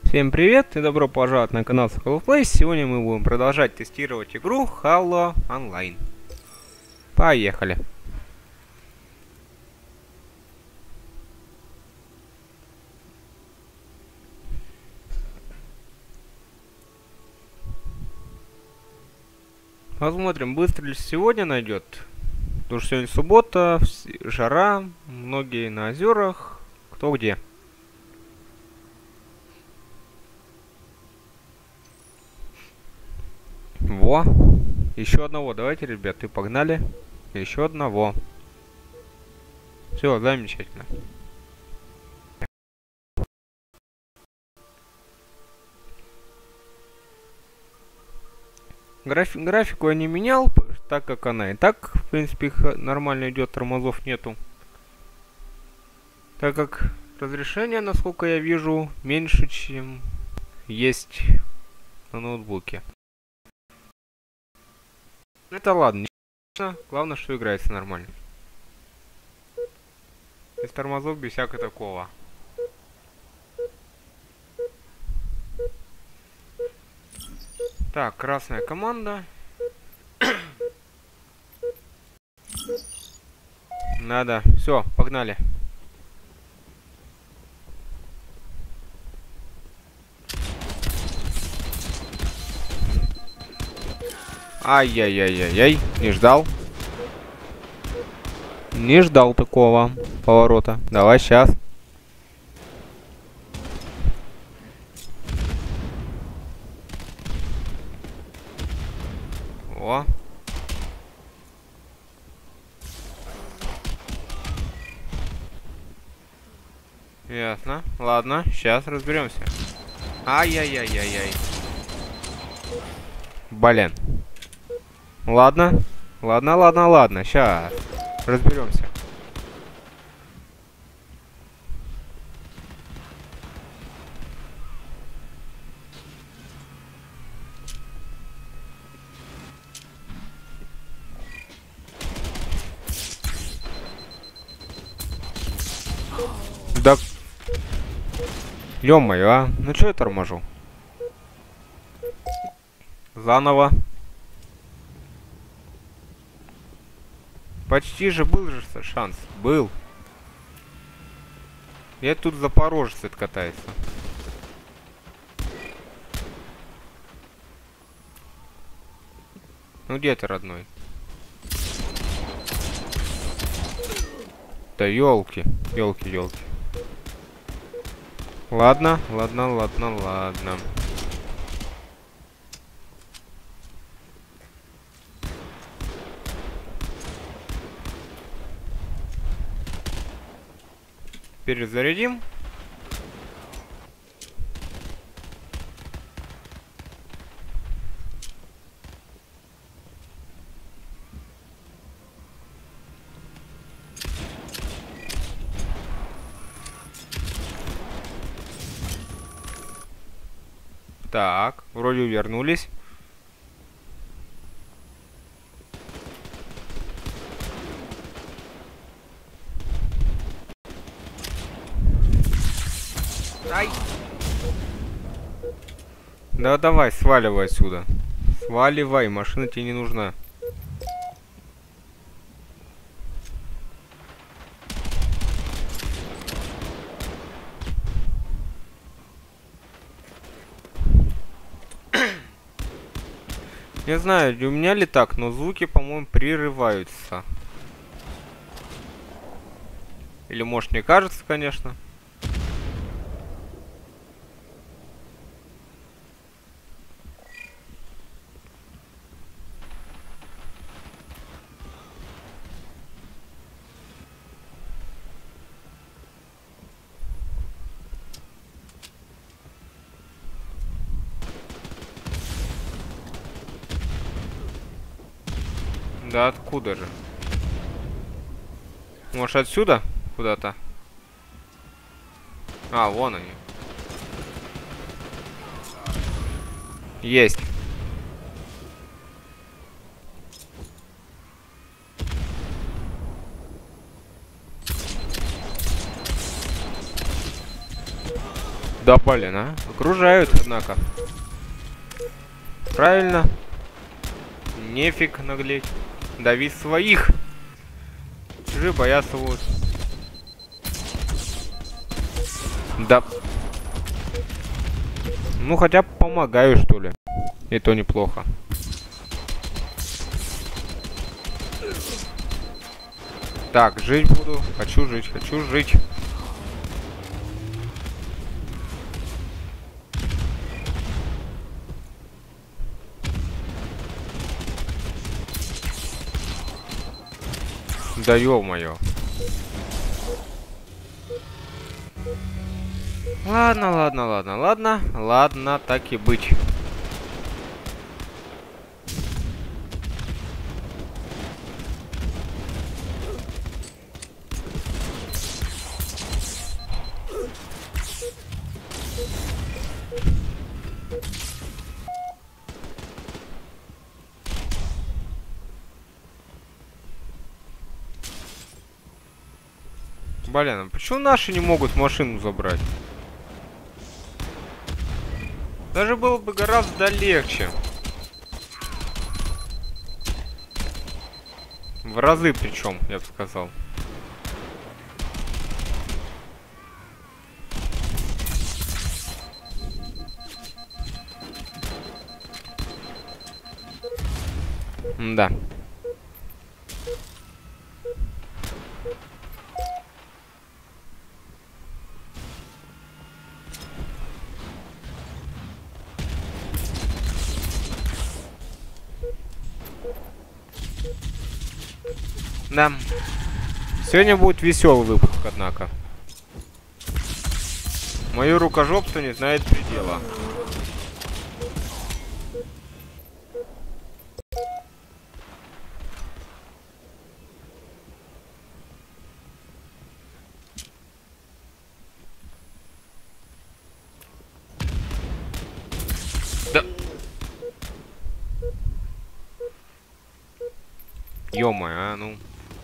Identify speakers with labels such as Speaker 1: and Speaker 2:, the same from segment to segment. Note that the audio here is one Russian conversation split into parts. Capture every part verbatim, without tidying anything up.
Speaker 1: Всем привет и добро пожаловать на канал Halo Play. Сегодня мы будем продолжать тестировать игру Halo Online. Поехали. Посмотрим, быстро ли сегодня найдет. Потому что сегодня суббота, жара, многие на озерах, кто где. Во, еще одного, давайте, ребят, и погнали. Еще одного. Все, замечательно. Графи графику я не менял, так как она и так, в принципе, нормально идет, тормозов нету. Так как разрешение, насколько я вижу, меньше, чем есть на ноутбуке. Это ладно, главное, что играется нормально. Без тормозов, без всякого такого. Так, красная команда. Надо. Все, погнали. Ай-яй-яй-яй-яй. Не ждал. Не ждал такого поворота. Давай, сейчас. О. Ясно. Ладно, сейчас разберемся. Ай-яй-яй-яй-яй. Блин. Ладно. Ладно, ладно, ладно. Сейчас разберемся. Да. Ё-моё, а? Ну чё я торможу? Заново. Почти же был же шанс. Был. Я тут запорожец откатается. Ну где ты, родной? Да елки, елки, елки. Ладно, ладно, ладно, ладно. Перезарядим. Так, вроде вернулись. Ай. Да давай, сваливай отсюда. Сваливай, машина тебе не нужна. Не знаю, у меня ли так, но звуки, по-моему, прерываются. Или может мне кажется, конечно. Да откуда же? Может отсюда? Куда-то? А, вон они. Есть. Да блин, а? Окружают, однако. Правильно. Нефиг наглеть. Дави своих. Чужие боятся вот. Да. Ну хотя бы помогаю, что ли. И то неплохо. Так, жить буду. Хочу жить, хочу жить. Да ё-моё. Ладно, ладно, ладно, ладно. Ладно, так и быть. Блин, а почему наши не могут машину забрать? Даже было бы гораздо легче. В разы причем, я бы сказал. Да. Да. Сегодня будет веселый выпуск, однако. Мое рукожопство не знает предела. Да. Ё-моё, а, ну.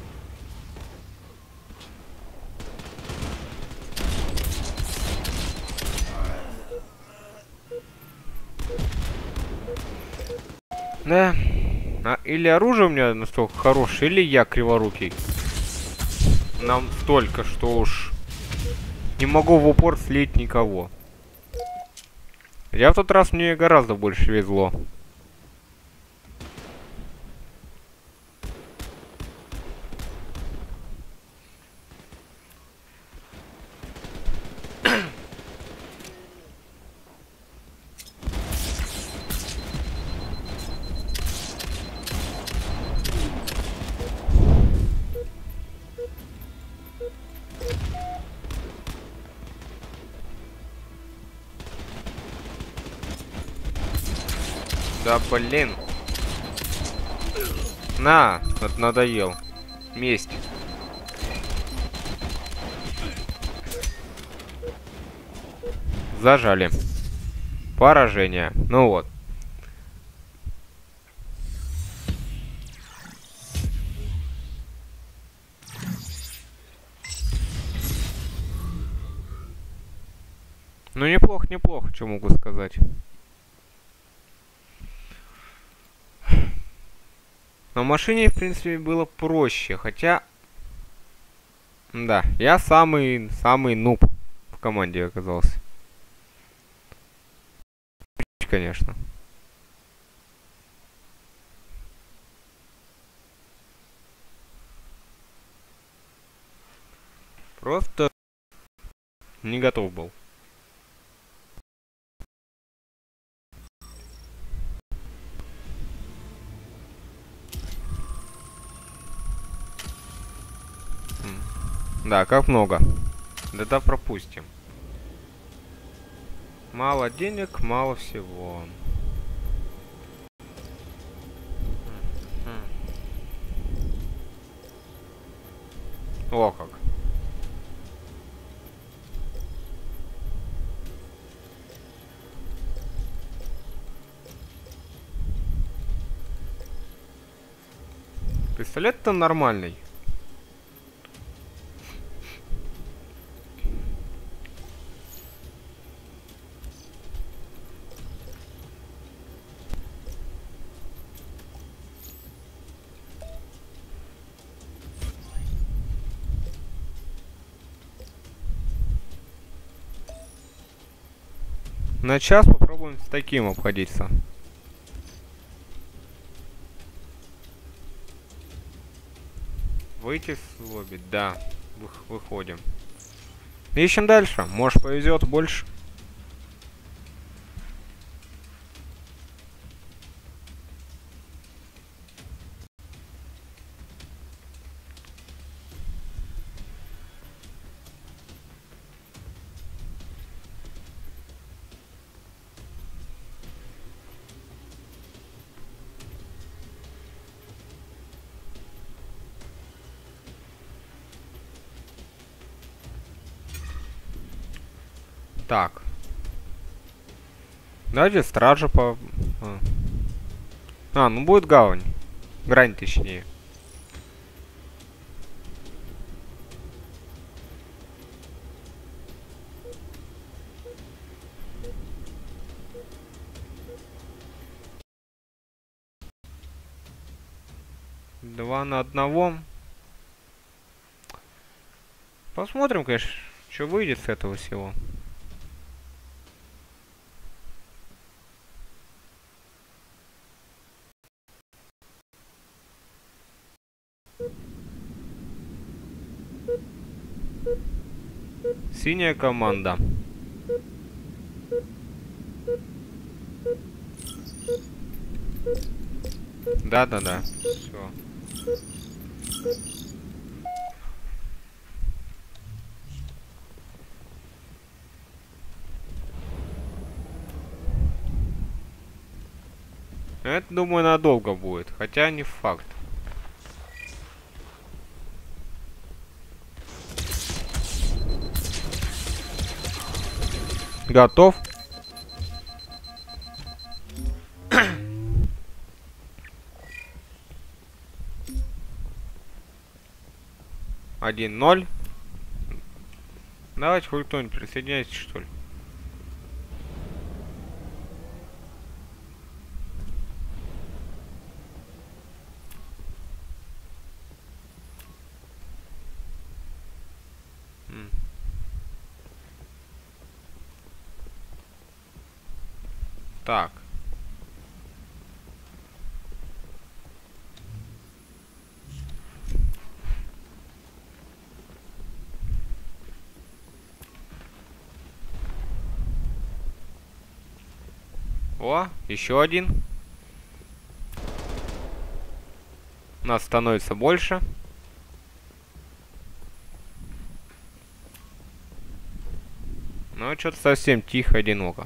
Speaker 1: Да. А, или оружие у меня настолько хорошее, или я криворукий. Нам столько, что уж не могу в упор слить никого. Я в тот раз мне гораздо больше везло. Да блин. На, надоел. Месть. Зажали. Поражение. Ну вот. Ну неплохо, неплохо, что могу сказать. На машине, в принципе, было проще, хотя... Да, я самый, самый нуб в команде оказался. Конечно. Просто не готов был. Да, как много. Да-да, пропустим. Мало денег, мало всего. О как. Пистолет-то нормальный. На час попробуем с таким обходиться. Выйти с лобби, да. Выходим. Ищем дальше. Может, повезет больше. Так. Давайте стража по... А. а, ну будет гавань. Грань точнее. Два на одного. Посмотрим, конечно, что выйдет с этого всего. Синяя команда. Да-да-да. Все. Это, думаю, надолго будет. Хотя не факт. Готов? Один ноль. Давайте хоть кто-нибудь присоединяйтесь, что ли. М. Так. О, еще один. Нас становится больше. Но что-то совсем тихо, одиноко.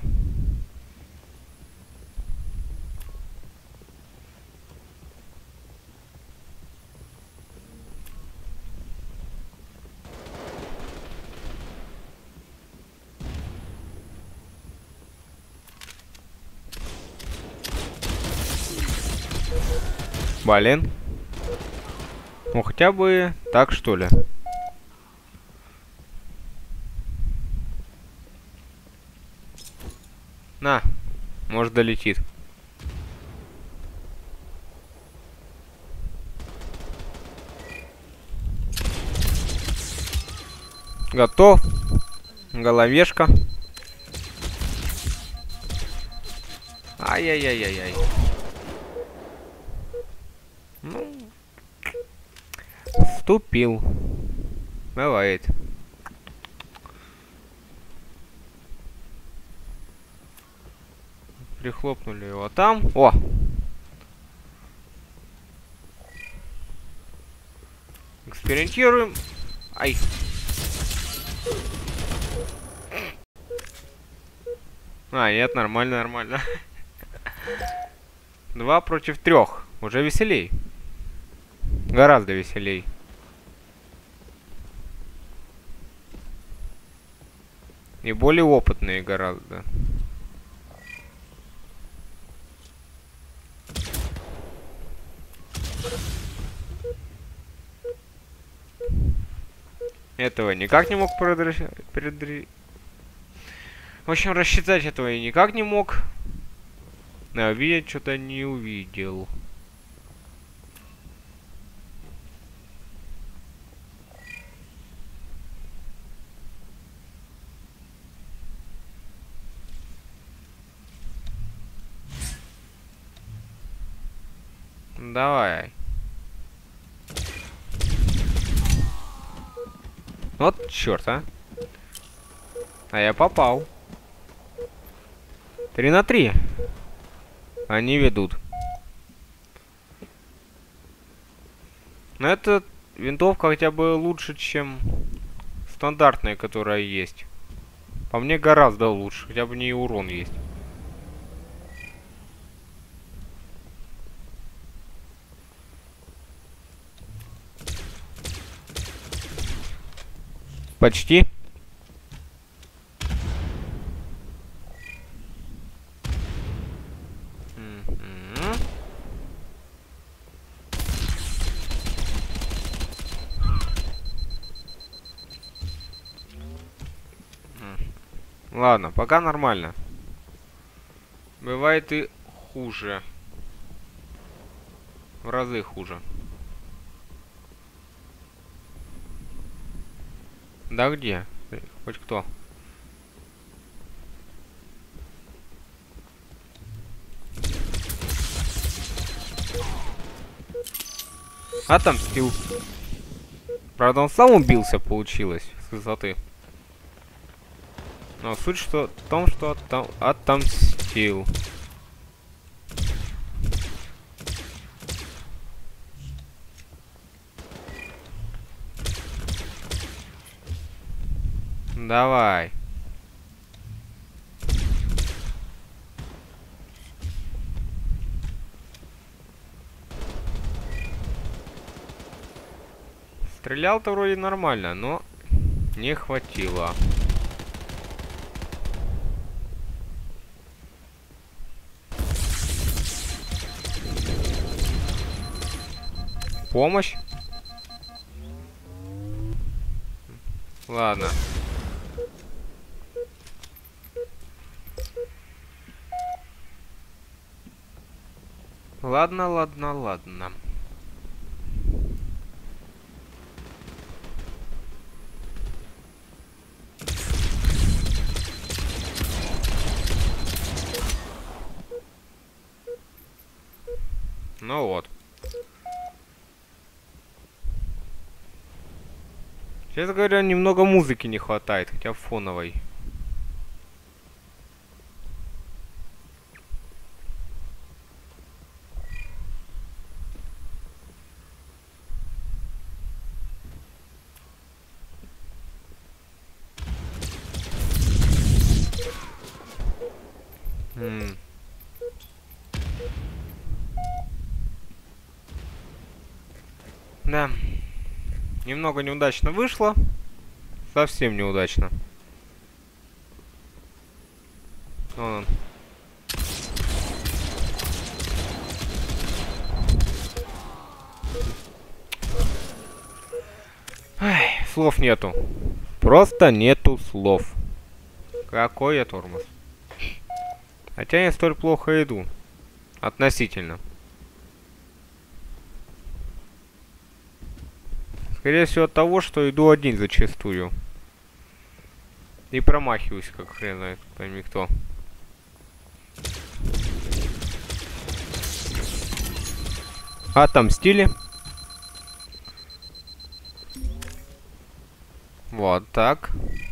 Speaker 1: Блин. Ну хотя бы так, что ли. На, может, долетит. Готов. Головешка. Ай-яй-яй-яй-яй. Ну, вступил. Бывает. Прихлопнули его там. О! Экспериментируем. Ай. А, нет, нормально, нормально. Два против трех. Уже веселей. Гораздо веселей. И более опытные гораздо. Этого никак не мог предри... В общем, рассчитать этого я никак не мог. А видеть что-то не увидел. Давай. Вот черт, а. А я попал. Три на три. Они ведут. Но эта винтовка хотя бы лучше, чем стандартная, которая есть. По мне гораздо лучше. Хотя бы не урон есть. Почти. Ладно, пока нормально. Бывает и хуже. В разы хуже. Да где? Хоть кто? Отомстил. Правда, он сам убился, получилось, с высоты. Но суть что, в том, что отом отомстил. Давай. Стрелял-то вроде нормально, но не хватило. Помощь? Ладно. Ладно, ладно, ладно. Ну вот. Честно говоря, немного музыки не хватает, хотя фоновой. М. Да. Немного неудачно вышло. Совсем неудачно. Вон он. Ай, слов нету. Просто нету слов. Какой я тормоз. Хотя я столь плохо иду. Относительно. Скорее всего от того, что иду один зачастую. И промахиваюсь, как хрен знает, пойми кто. Отомстили. Вот так.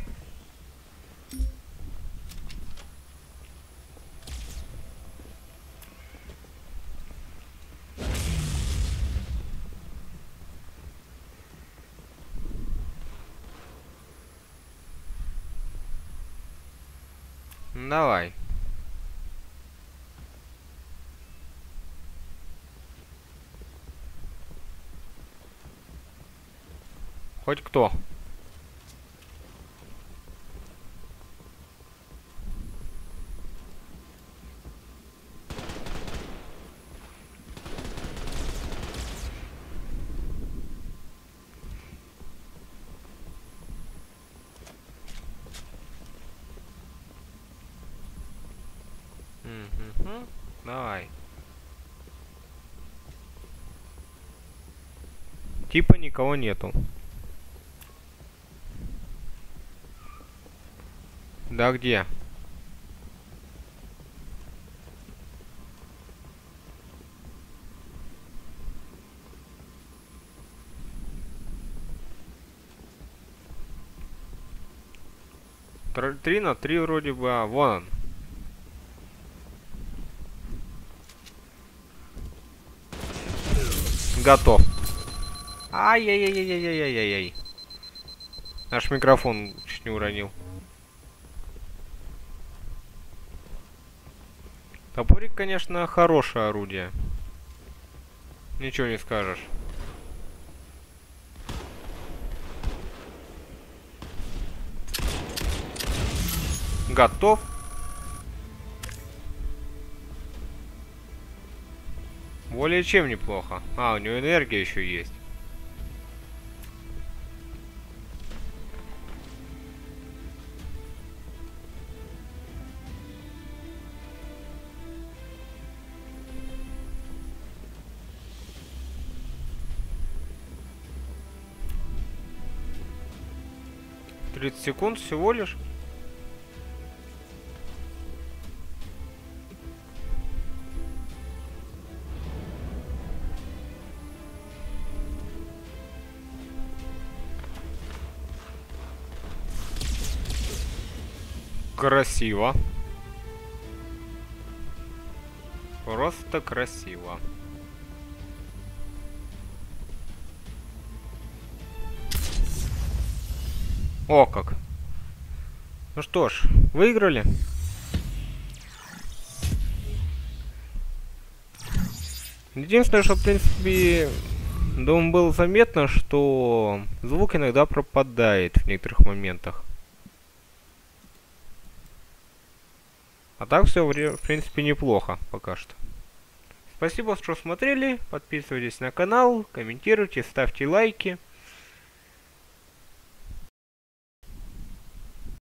Speaker 1: Давай. Хоть кто. Угу. Давай. Типа никого нету. Да где? три на три вроде бы, а вон он. Готов. Ай-яй-яй-яй-яй-яй-яй-яй. Наш микрофон чуть не уронил. Топорик, конечно, хорошее орудие. Ничего не скажешь. Готов. Более чем неплохо. А, у него энергия еще есть. тридцать секунд всего лишь. Красиво. Просто красиво. О, как. Ну что ж, выиграли. Единственное, что, в принципе, думаю, было заметно, что звук иногда пропадает в некоторых моментах. А так все, в принципе, неплохо пока что. Спасибо, что смотрели. Подписывайтесь на канал, комментируйте, ставьте лайки.